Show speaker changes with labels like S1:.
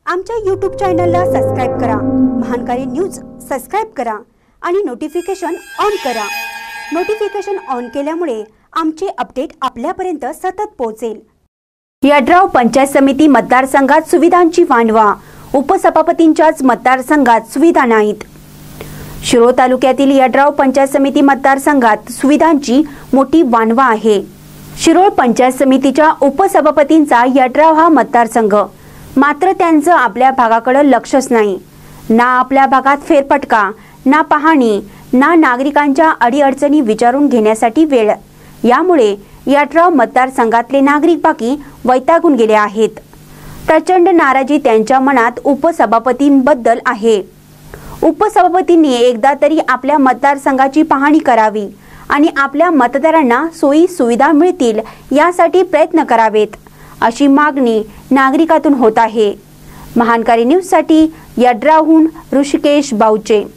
S1: आमच्या YouTube चॅनलला subscribe करा, महानकारी न्यूज सबस्क्राइब करा आणि नोटिफिकेशन ऑन करा। नोटिफिकेशन ऑन केल्यामुळे आमचे अपडेट आपल्यापर्यंत सतत पोहोचेल। यड्राव पंचायत समिती मतदारसंघात सुविधांची वानवा, उपसभापतींच्याच मतदारसंघात सुविधा नाहीत। शिरोळ तालुक्यातील यड्राव पंचायत समिती मतदारसंघात सुविधांची मोठी वानवा आहे। शिरोळ पंचायत समितीच्या उपसभापतींचा यड्राव हा मतदारसंघ, मात्र त्यांचं आपल्या भागाकडे लक्षच नाही। ना आपल्या भागात फेरफटका, ना पाहणी, ना नागरिकांच्या अडीअडचणी विचारून घेण्यासाठी वेळ। यामुळे यड्राव मतदारसंघातले नागरिक बाकी वैतागून गेले आहेत। प्रचंड नाराजी त्यांच्या मनात उपसभापतींबद्दल आहे। उपसभापतींनी एकदा तरी आपल्या मतदारसंघाची पाहणी करावी आणि आपल्या मतदारांना सोयी सुविधा मिळतील यासाठी प्रयत्न करावेत, अशी मागणी नागरिकातून होत आहे। महानकारी न्यूज साठी यड्रावहून ऋषिकेश बावचे।